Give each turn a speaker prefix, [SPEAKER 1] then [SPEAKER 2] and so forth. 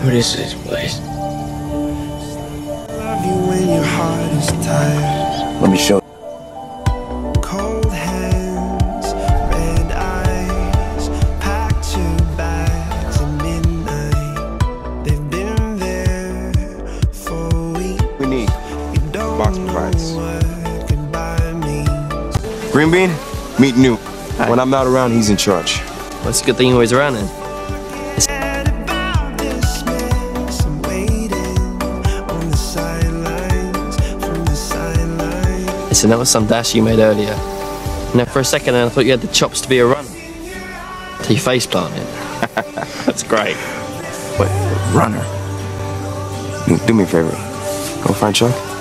[SPEAKER 1] What is this place?
[SPEAKER 2] Love you when your heart is tired.
[SPEAKER 1] Let me show you.
[SPEAKER 2] Cold hands, red eyes, packed your bags at midnight. They've been there for weeks.
[SPEAKER 3] We need
[SPEAKER 2] You don't
[SPEAKER 3] box
[SPEAKER 2] know
[SPEAKER 3] provides.
[SPEAKER 2] what goodbye means.
[SPEAKER 3] Green Bean, meet Newt. When I'm not around, he's in charge.
[SPEAKER 4] Well, it's a good thing you're always around then.
[SPEAKER 2] Forget about this mess. I'm waiting on the sidelines, from the sidelines.
[SPEAKER 4] Listen, that was some dash you made earlier. You know, for a second I thought you had the chops to be a runner. Till you face planted. That's great.
[SPEAKER 3] But runner. Newt, do me a favor. Go find Chuck.